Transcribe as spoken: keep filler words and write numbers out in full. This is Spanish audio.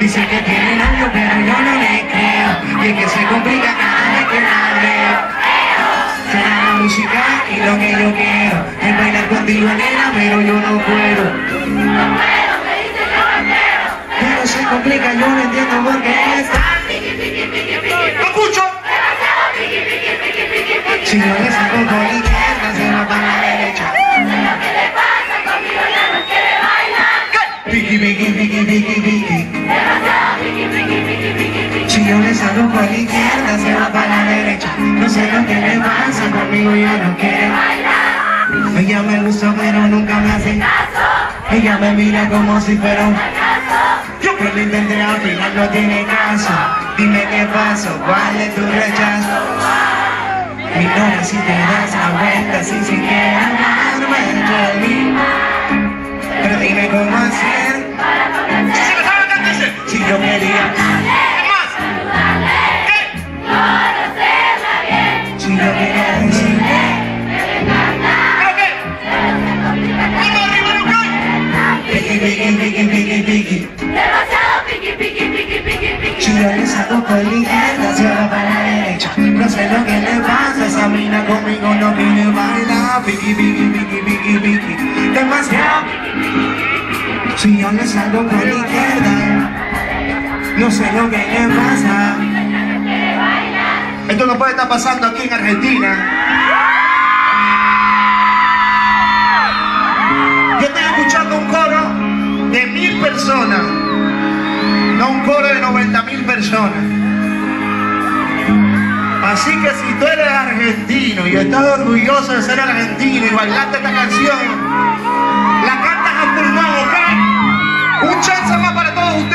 Dice que tiene novio, pero yo no le creo. Y es que se complica cada vez que la veo. Suena la música y lo que yo quiero es bailar contigo, nena, pero yo no puedo. No puedo, me dice yo no quiero. Pero se complica, yo no entiendo por qué está. ¡Escucho! Si yo le saco por la izquierda, se va para la derecha. No sé lo que le pasa, conmigo ya no quiere bailar. Piqui, piqui, piqui, piqui, piqui. Demasiado piqui, piqui, piqui, piqui, piqui. Si yo le saco por la izquierda, se va para la derecha. No sé lo que le pasa, conmigo ya no quiere bailar. Ella me gusta, pero nunca me hace caso. Ella me mira como si fuera un yo que lo intenté, al final no tiene caso. Dime qué pasó, cuál es tu rechazo. Mi novia, si te das la vuelta sin siquiera amarme entre mí. Pero dime cómo hacer. ¿Sí se me sabe qué dice? Si yo quería, ¿Qué más? ¿Qué? Conocerla bien. si yo quería decirle. ¿Pero qué? ¡Vamos arriba, no cae! Piqui, piqui, piqui, piqui, piqui. Demasiado piqui, piqui, piqui, piqui, piqui. Si yo le saco por la izquierda, se va para la derecha. No sé lo que le pasa, esa mina conmigo no quiere bailar. Piqui, piqui, piqui, piqui, piqui. Demasiado. Si yo le salgo por la izquierda, no sé lo que le pasa. Esto no puede estar pasando aquí en Argentina. Yo estoy escuchando un coro de mil personas, no un coro de noventa mil personas. Así que si tú eres argentino y estás orgulloso de ser argentino y bailaste esta canción, la cantas a pulmón, ¿ok? Un chance más para todos ustedes.